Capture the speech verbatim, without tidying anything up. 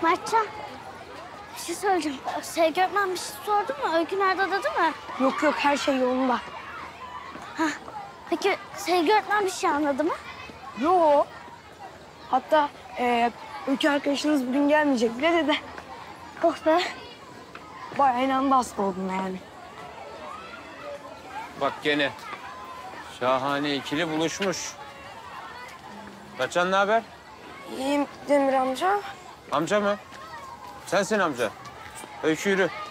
Mertcan, bir şey söyleyeceğim. Sevgi öğretmen bir şey sordu mu? Öykü nerede dedi mi? Yok yok, her şey yolunda. Hah. Peki Sevgi öğretmen bir şey anladı mı? Yo. Hatta e, Öykü arkadaşınız bugün gelmeyecek bile dedi. Oh be. Bayağı inandı hasta olduğuna yani. Bak gene şahane ikili buluşmuş. Kaçan ne haber? İyiyim Demir amca. Amca mı? Sensin amca. Öykü yürü.